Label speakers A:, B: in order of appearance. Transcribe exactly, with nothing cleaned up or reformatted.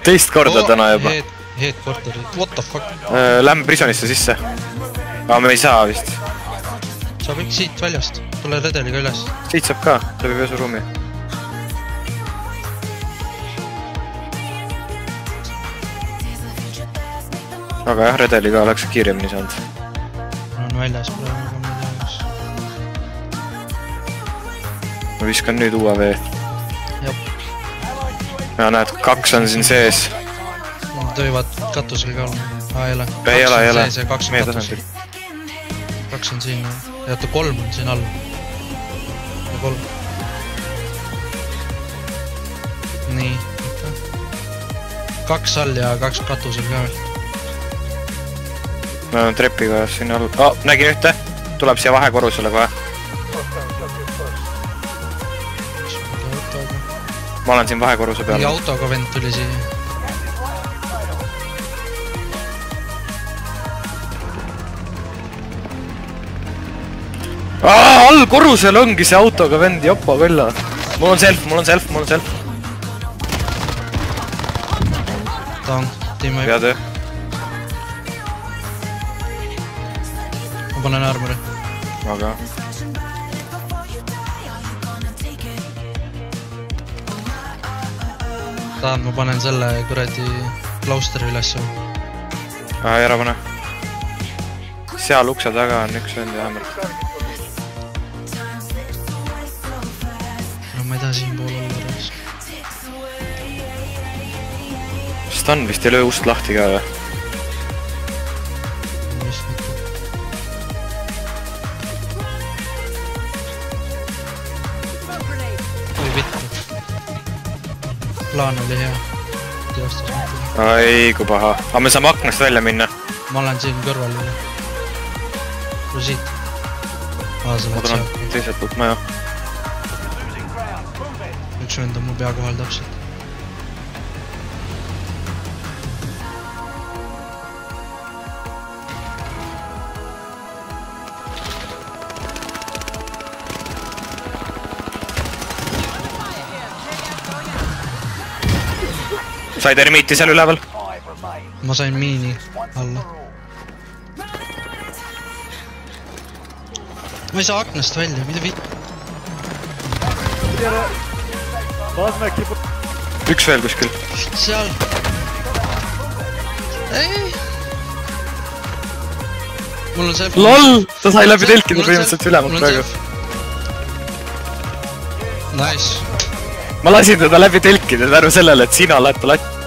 A: teist korda täna juba.
B: Headquarteri, what the fuck?
A: Lähme prisonisse sisse. Aga me ei saa vist.
B: Saab ikka siit väljast, tule redeliga üles.
A: Siit saab ka, läbi pesuruumi. Aga jah, redeliga oleks kiiremini saanud.
B: On väljas praegu, ma teadmas.
A: Ma viskan nüüd uue vee.
B: Jop.
A: Ja näed, kaks on siin sees.
B: Nad võivad katusel ka olla. Aa, ei ole.
A: Ei ole, ei ole.
B: Kaks on katusel. Kaks on siin. Ja oota, kolm on siin all. Ja kolm. Nii. Kaks all ja kaks katusel ka veel.
A: Me oleme trepiga siin all. Oh, nägin ühte. Tuleb siia vahekorrusele kohe. Ma olen siin vahekorruse peal.
B: Mingi autoga vend tuli siia.
A: Aa, all korrusel ongi see autoga vend, jopa külla. Mul on self, mul on self, mul on self.
B: Ta on, tiima
A: hea töö.
B: Ma panen armori.
A: Aga
B: tahan, ma panen selle kuradi klausteri üles.
A: Aa, ära pane. Seal ukse taga on üks vend ja hämmer.
B: Ma ei taha siin pool olla räis.
A: Stan vist ei löö ust lahti ka või?
B: Vist mitte. Oi vittu. Plaan oli hea. Teostas mitte.
A: Ai, kui paha. Aga me saame aknast välja minna.
B: Ma olen siin kõrval üle. Kui siit. Aa, sa
A: Ma
B: lähed
A: tulen
B: seal.
A: teiselt poolt maja.
B: Üks vend on mu pea kohal täpselt.
A: Sai termiiti seal üleval?
B: Ma sain miini alla. Ma ei saa aknast välja, mida vitt?
A: Üks veel kuskil.
B: Seal. Ei. Mul on see...
A: LOL! Ta sai läbi telkida põhimõtteliselt ülemalt praegu.
B: Nice.
A: Ma lasin teda läbi telkida tänu sellele, et sina lähed ta